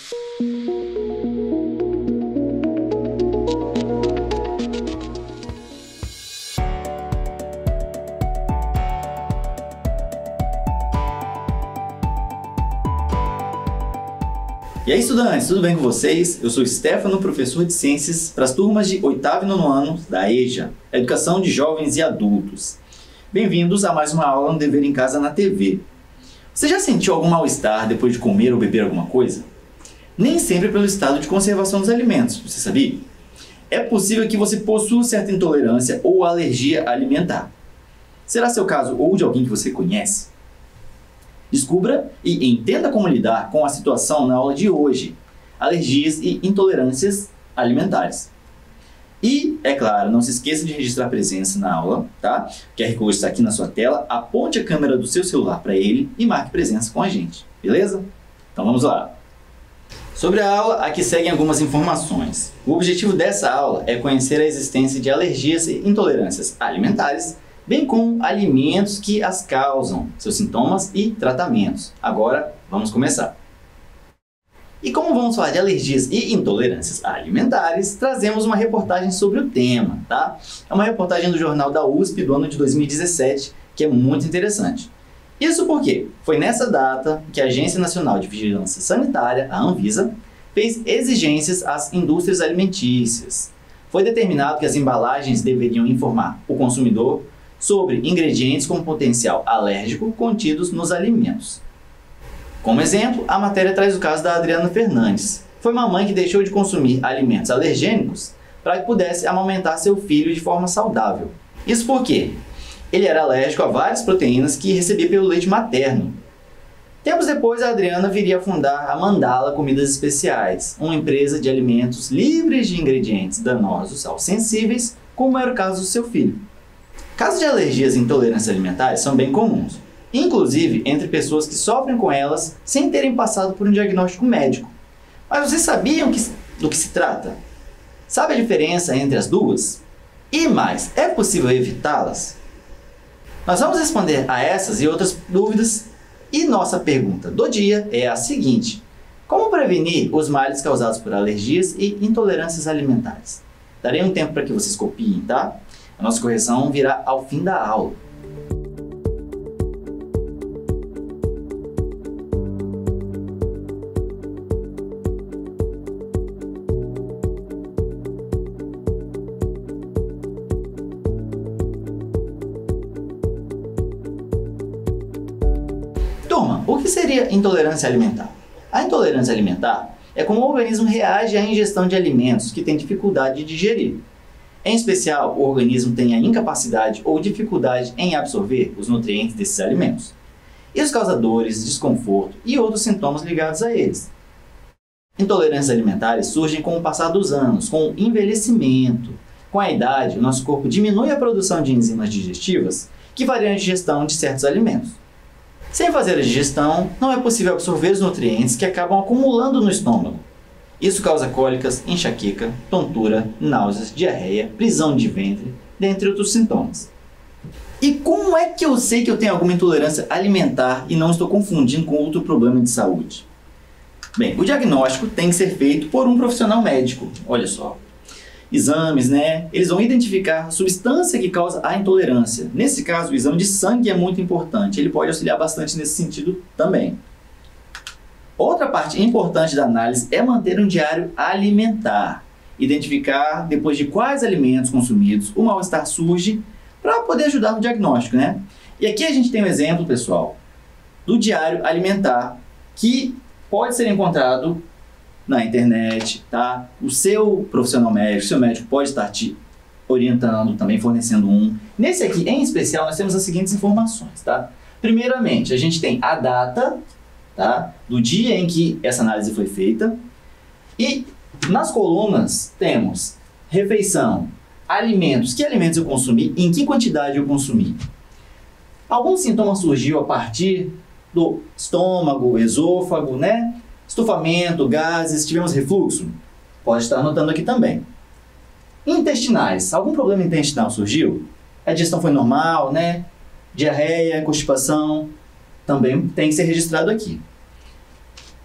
E aí, estudantes, tudo bem com vocês? Eu sou Stefano, professor de Ciências para as turmas de 8º e 9º ano da EJA, Educação de Jovens e Adultos. Bem-vindos a mais uma aula no Dever em Casa na TV. Você já sentiu algum mal-estar depois de comer ou beber alguma coisa? Nem sempre pelo estado de conservação dos alimentos, você sabia? É possível que você possua certa intolerância ou alergia alimentar. Será seu caso ou de alguém que você conhece? Descubra e entenda como lidar com a situação na aula de hoje, alergias e intolerâncias alimentares. E, é claro, não se esqueça de registrar a presença na aula, tá? O QR Code está aqui na sua tela, aponte a câmera do seu celular para ele e marque presença com a gente, beleza? Então vamos lá! Sobre a aula, aqui seguem algumas informações. O objetivo dessa aula é conhecer a existência de alergias e intolerâncias alimentares, bem como alimentos que as causam, seus sintomas e tratamentos. Agora, vamos começar. E como vamos falar de alergias e intolerâncias alimentares, trazemos uma reportagem sobre o tema, tá? É uma reportagem do jornal da USP do ano de 2017, que é muito interessante. Isso porque foi nessa data que a Agência Nacional de Vigilância Sanitária, a Anvisa, fez exigências às indústrias alimentícias. Foi determinado que as embalagens deveriam informar o consumidor sobre ingredientes com potencial alérgico contidos nos alimentos. Como exemplo, a matéria traz o caso da Adriana Fernandes. Foi uma mãe que deixou de consumir alimentos alergênicos para que pudesse amamentar seu filho de forma saudável. Isso porque ele era alérgico a várias proteínas que recebia pelo leite materno. Tempos depois, a Adriana viria a fundar a Mandala Comidas Especiais, uma empresa de alimentos livres de ingredientes danosos aos sensíveis, como era o caso do seu filho. Casos de alergias e intolerâncias alimentares são bem comuns, inclusive entre pessoas que sofrem com elas sem terem passado por um diagnóstico médico. Mas vocês sabiam do que se trata? Sabe a diferença entre as duas? E mais, é possível evitá-las? Nós vamos responder a essas e outras dúvidas, e nossa pergunta do dia é a seguinte: como prevenir os males causados por alergias e intolerâncias alimentares? Darei um tempo para que vocês copiem, tá? A nossa correção virá ao fim da aula. Turma, o que seria intolerância alimentar? A intolerância alimentar é como o organismo reage à ingestão de alimentos que tem dificuldade de digerir. Em especial, o organismo tem a incapacidade ou dificuldade em absorver os nutrientes desses alimentos. E os causadores, desconforto e outros sintomas ligados a eles. Intolerâncias alimentares surgem com o passar dos anos, com o envelhecimento. Com a idade, o nosso corpo diminui a produção de enzimas digestivas que variam a digestão de certos alimentos. Sem fazer a digestão, não é possível absorver os nutrientes que acabam acumulando no estômago. Isso causa cólicas, enxaqueca, tontura, náuseas, diarreia, prisão de ventre, dentre outros sintomas. E como é que eu sei que eu tenho alguma intolerância alimentar e não estou confundindo com outro problema de saúde? Bem, o diagnóstico tem que ser feito por um profissional médico. Olha só. Exames, né? Eles vão identificar a substância que causa a intolerância. Nesse caso, o exame de sangue é muito importante. Ele pode auxiliar bastante nesse sentido também. Outra parte importante da análise é manter um diário alimentar. Identificar depois de quais alimentos consumidos o mal-estar surge para poder ajudar no diagnóstico, né? E aqui a gente tem um exemplo, pessoal, do diário alimentar que pode ser encontrado na internet, tá? O seu profissional médico, seu médico pode estar te orientando, também fornecendo um. Nesse aqui, em especial, nós temos as seguintes informações, tá? Primeiramente, a gente tem a data, tá? Do dia em que essa análise foi feita. E nas colunas temos refeição, alimentos, que alimentos eu consumi, em que quantidade eu consumi. Algum sintoma surgiu a partir do estômago, esôfago, né? Estufamento, gases, tivemos refluxo? Pode estar anotando aqui também. Intestinais, algum problema intestinal surgiu? A digestão foi normal, né? Diarreia, constipação, também tem que ser registrado aqui.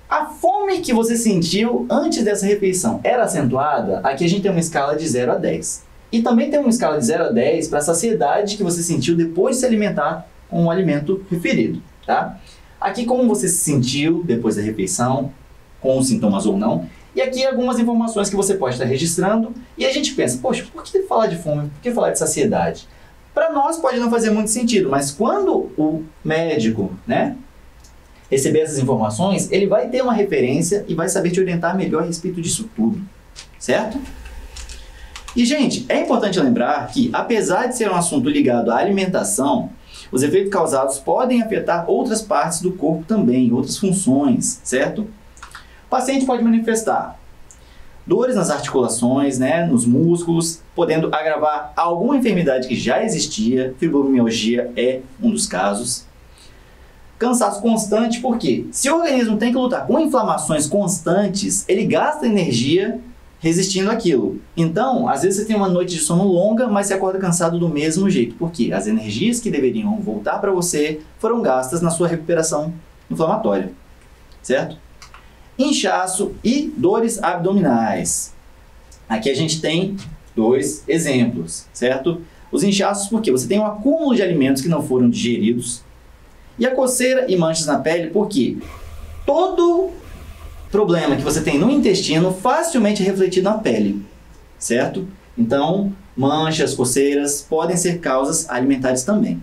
A fome que você sentiu antes dessa refeição era acentuada? Aqui a gente tem uma escala de 0 a 10. E também tem uma escala de 0 a 10 para a saciedade que você sentiu depois de se alimentar com o alimento referido, tá? Aqui como você se sentiu depois da refeição, com os sintomas ou não. E aqui algumas informações que você pode estar registrando. E a gente pensa, poxa, por que falar de fome? Por que falar de saciedade? Para nós pode não fazer muito sentido, mas quando o médico, né, receber essas informações, ele vai ter uma referência e vai saber te orientar melhor a respeito disso tudo, certo? E, gente, é importante lembrar que, apesar de ser um assunto ligado à alimentação, os efeitos causados podem afetar outras partes do corpo também, outras funções, certo? O paciente pode manifestar dores nas articulações, né, nos músculos, podendo agravar alguma enfermidade que já existia. Fibromialgia é um dos casos. Cansaço constante, porque se o organismo tem que lutar com inflamações constantes, ele gasta energia resistindo àquilo. Então, às vezes você tem uma noite de sono longa, mas você acorda cansado do mesmo jeito, porque as energias que deveriam voltar para você foram gastas na sua recuperação inflamatória, certo? Inchaço e dores abdominais. Aqui a gente tem dois exemplos, certo? Os inchaços, porque você tem um acúmulo de alimentos que não foram digeridos, e a coceira e manchas na pele, porque todo problema que você tem no intestino facilmente é refletido na pele, certo? Então, manchas, coceiras podem ser causas alimentares também.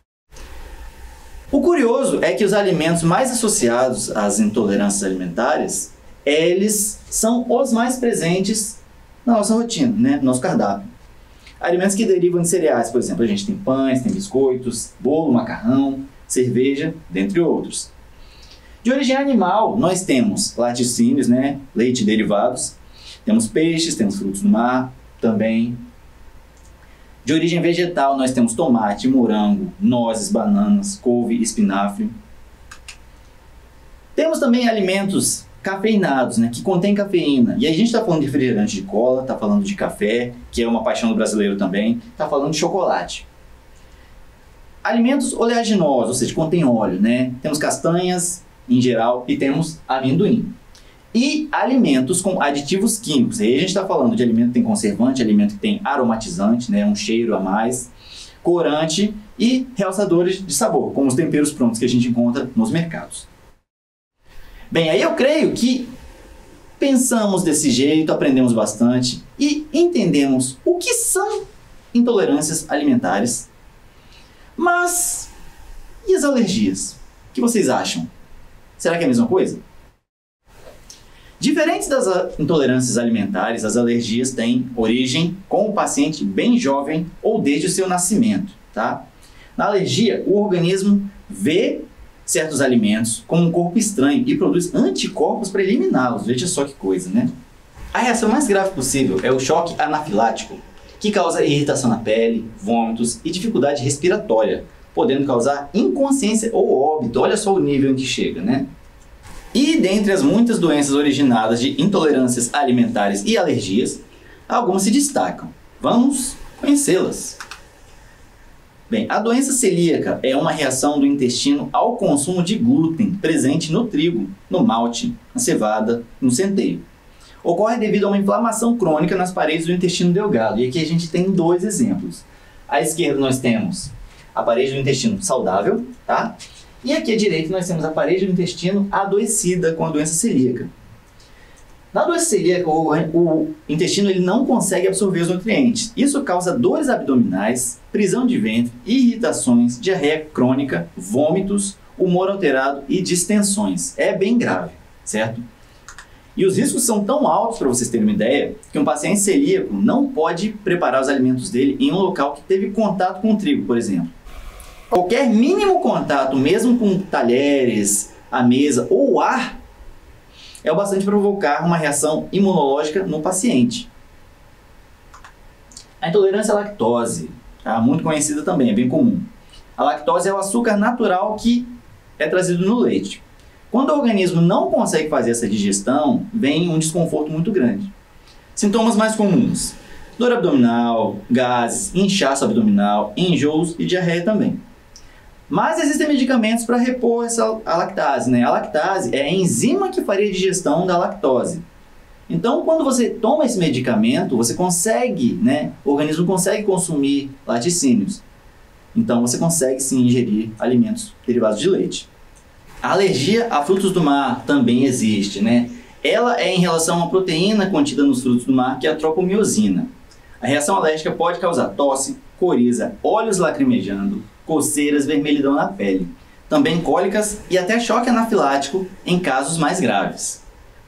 O curioso é que os alimentos mais associados às intolerâncias alimentares, eles são os mais presentes na nossa rotina, né? No nosso cardápio. Alimentos que derivam de cereais, por exemplo, a gente tem pães, tem biscoitos, bolo, macarrão, cerveja, dentre outros. De origem animal, nós temos laticínios, né? Leite e derivados, temos peixes, temos frutos do mar também. De origem vegetal, nós temos tomate, morango, nozes, bananas, couve, espinafre. Temos também alimentos cafeinados, né, que contêm cafeína. E aí a gente está falando de refrigerante de cola, está falando de café, que é uma paixão do brasileiro também, está falando de chocolate. Alimentos oleaginosos, ou seja, contém óleo, né? Temos castanhas, em geral, e temos amendoim. E alimentos com aditivos químicos. Aí a gente está falando de alimento que tem conservante, alimento que tem aromatizante, né, um cheiro a mais, corante e realçadores de sabor, como os temperos prontos que a gente encontra nos mercados. Bem, aí eu creio que pensamos desse jeito, aprendemos bastante e entendemos o que são intolerâncias alimentares. Mas e as alergias? O que vocês acham? Será que é a mesma coisa? Diferentes das intolerâncias alimentares, as alergias têm origem com o paciente bem jovem ou desde o seu nascimento, tá? Na alergia, o organismo vê certos alimentos como um corpo estranho e produz anticorpos para eliminá-los. Veja só que coisa, né? A reação mais grave possível é o choque anafilático, que causa irritação na pele, vômitos e dificuldade respiratória, podendo causar inconsciência ou óbito. Olha só o nível em que chega, né? E dentre as muitas doenças originadas de intolerâncias alimentares e alergias, algumas se destacam. Vamos conhecê-las. Bem, a doença celíaca é uma reação do intestino ao consumo de glúten presente no trigo, no malte, na cevada, no centeio. Ocorre devido a uma inflamação crônica nas paredes do intestino delgado. E aqui a gente tem dois exemplos. À esquerda nós temos a parede do intestino saudável, tá? E aqui à direita nós temos a parede do intestino adoecida com a doença celíaca. Na doença celíaca, o intestino ele não consegue absorver os nutrientes. Isso causa dores abdominais, prisão de ventre, irritações, diarreia crônica, vômitos, humor alterado e distensões. É bem grave, certo? E os riscos são tão altos, para vocês terem uma ideia, que um paciente celíaco não pode preparar os alimentos dele em um local que teve contato com o trigo, por exemplo. Qualquer mínimo contato, mesmo com talheres, a mesa ou ar, é o bastante para provocar uma reação imunológica no paciente. A intolerância à lactose, tá? Muito conhecida também, é bem comum. A lactose é o açúcar natural que é trazido no leite. Quando o organismo não consegue fazer essa digestão, vem um desconforto muito grande. Sintomas mais comuns: dor abdominal, gases, inchaço abdominal, enjoos e diarreia também. Mas existem medicamentos para repor a lactase, né? A lactase é a enzima que faria a digestão da lactose. Então, quando você toma esse medicamento, você consegue, né? O organismo consegue consumir laticínios. Então, você consegue sim ingerir alimentos derivados de leite. A alergia a frutos do mar também existe, né? Ela é em relação a uma proteína contida nos frutos do mar, que é a tropomiosina. A reação alérgica pode causar tosse, coriza, olhos lacrimejando, coceiras, vermelhidão na pele, também cólicas e até choque anafilático em casos mais graves.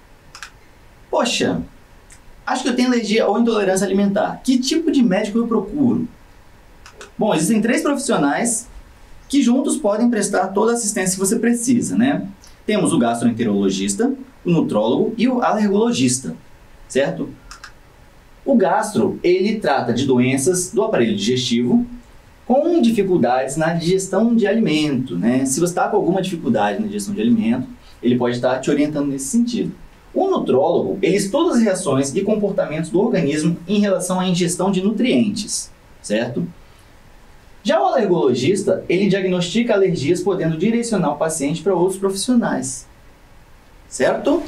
Poxa, acho que eu tenho alergia ou intolerância alimentar. Que tipo de médico eu procuro? Bom, existem 3 profissionais que juntos podem prestar toda a assistência que você precisa, né? Temos o gastroenterologista, o nutrólogo e o alergologista, certo? O gastro, ele trata de doenças do aparelho digestivo com dificuldades na digestão de alimento, né? Se você está com alguma dificuldade na digestão de alimento, ele pode estar te orientando nesse sentido. O nutrólogo, ele estuda as reações e comportamentos do organismo em relação à ingestão de nutrientes, certo? Já o alergologista, ele diagnostica alergias podendo direcionar o paciente para outros profissionais, certo?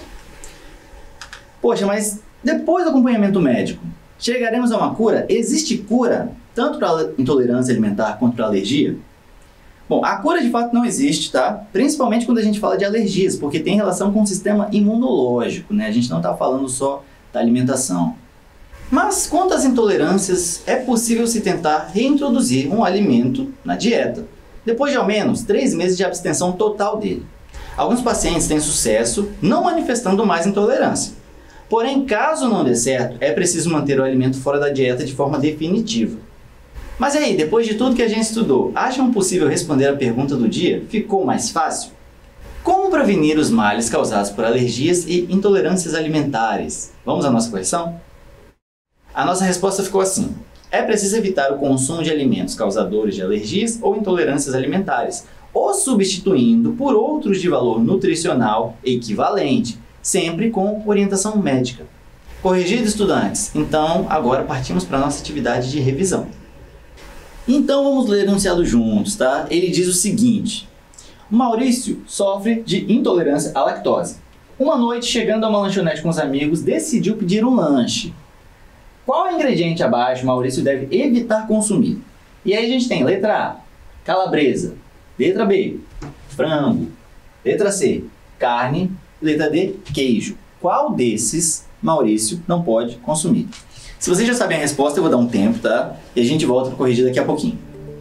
Poxa, mas depois do acompanhamento médico, chegaremos a uma cura? Existe cura tanto para a intolerância alimentar quanto para a alergia? Bom, a cura de fato não existe, tá? Principalmente quando a gente fala de alergias, porque tem relação com o sistema imunológico, né? A gente não está falando só da alimentação. Mas quanto às intolerâncias, é possível se tentar reintroduzir um alimento na dieta, depois de ao menos 3 meses de abstenção total dele. Alguns pacientes têm sucesso não manifestando mais intolerância. Porém, caso não dê certo, é preciso manter o alimento fora da dieta de forma definitiva. Mas e aí, depois de tudo que a gente estudou, acham possível responder a pergunta do dia? Ficou mais fácil? Como prevenir os males causados por alergias e intolerâncias alimentares? Vamos à nossa correção? A nossa resposta ficou assim: é preciso evitar o consumo de alimentos causadores de alergias ou intolerâncias alimentares, ou substituindo por outros de valor nutricional equivalente, sempre com orientação médica. Corrigido, estudantes? Então, agora partimos para a nossa atividade de revisão. Então, vamos ler o enunciado juntos, tá? Ele diz o seguinte: Maurício sofre de intolerância à lactose. Uma noite, chegando a uma lanchonete com os amigos, decidiu pedir um lanche. Qual ingrediente abaixo Maurício deve evitar consumir? E aí a gente tem letra A, calabresa, letra B, frango, letra C, carne, letra D, queijo. Qual desses Maurício não pode consumir? Se vocês já sabem a resposta, eu vou dar um tempo, tá? E a gente volta para corrigir daqui a pouquinho.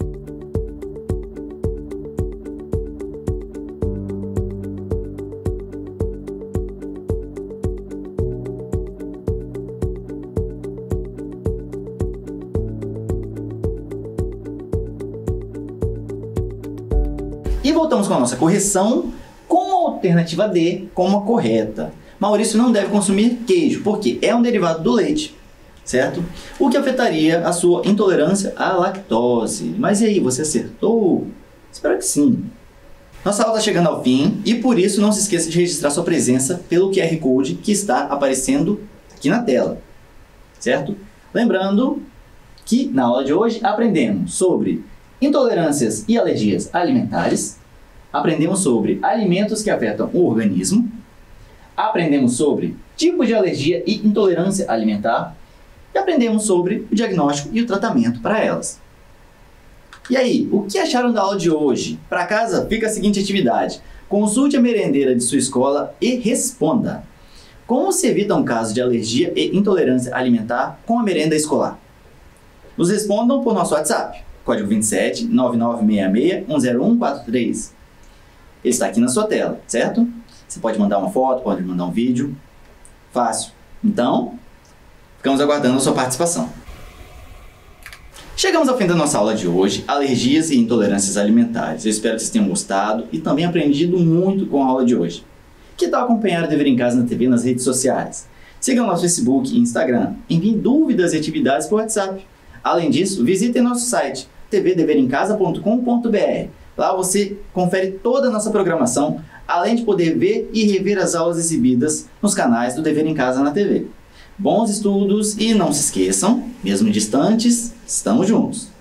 E voltamos com a nossa correção, com a alternativa D como a correta. Maurício não deve consumir queijo, porque é um derivado do leite, certo? O que afetaria a sua intolerância à lactose. Mas e aí, você acertou? Espero que sim. Nossa aula está chegando ao fim e por isso não se esqueça de registrar sua presença pelo QR Code que está aparecendo aqui na tela, certo? Lembrando que na aula de hoje aprendemos sobre intolerâncias e alergias alimentares, aprendemos sobre alimentos que afetam o organismo, aprendemos sobre tipos de alergia e intolerância alimentar e aprendemos sobre o diagnóstico e o tratamento para elas. E aí, o que acharam da aula de hoje? Para casa fica a seguinte atividade: consulte a merendeira de sua escola e responda. Como se evita um caso de alergia e intolerância alimentar com a merenda escolar? Nos respondam por nosso WhatsApp. Código 27 9966 10143. Ele está aqui na sua tela, certo? Você pode mandar uma foto, pode mandar um vídeo. Fácil. Então, ficamos aguardando a sua participação. Chegamos ao fim da nossa aula de hoje, alergias e intolerâncias alimentares. Eu espero que vocês tenham gostado e também aprendido muito com a aula de hoje. Que tal acompanhar o Dever em Casa na TV nas redes sociais? Sigam nosso Facebook e Instagram. Enviem dúvidas e atividades por WhatsApp. Além disso, visitem nosso site tvdeverencasa.com.br. Lá você confere toda a nossa programação, além de poder ver e rever as aulas exibidas nos canais do Dever em Casa na TV. Bons estudos e não se esqueçam, mesmo distantes, estamos juntos!